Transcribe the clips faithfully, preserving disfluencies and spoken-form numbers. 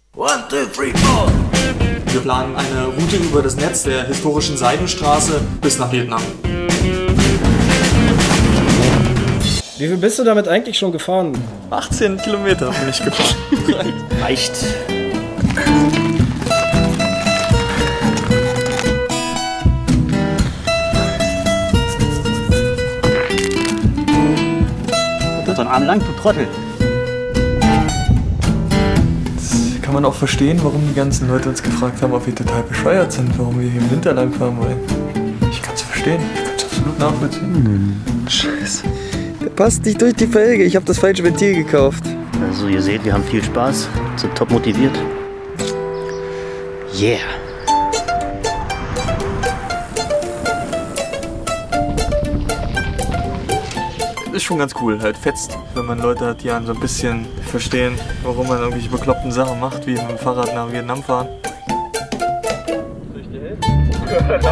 One, two, three, four. Wir planen eine Route über das Netz der historischen Seidenstraße bis nach Vietnam. Wie viel bist du damit eigentlich schon gefahren? achtzehn Kilometer bin ich gefahren. Reicht. So ein Arm lang, du Trottel. Jetzt kann man auch verstehen, warum die ganzen Leute uns gefragt haben, ob wir total bescheuert sind, warum wir hier im Winter lang fahren wollen. Ich kann es verstehen, ich kann es absolut nachvollziehen. Hm. Scheiße. Der passt nicht durch die Felge, ich habe das falsche Ventil gekauft. Also ihr seht, wir haben viel Spaß, sind top motiviert. Yeah! Ist schon ganz cool, halt fetzt, wenn man Leute hat, die einen so ein bisschen verstehen, warum man irgendwelche bekloppten Sachen macht, wie mit dem Fahrrad nach Vietnam fahren. Soll ich dir helfen?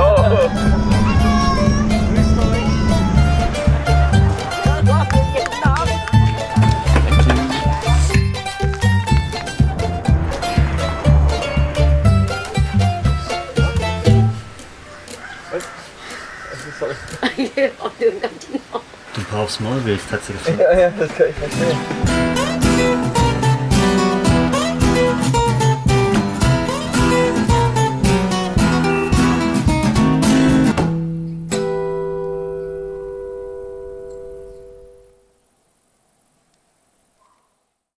Du brauchst Maulwilch, hat sie gefallen. Ja, ja, das kann ich verstehen.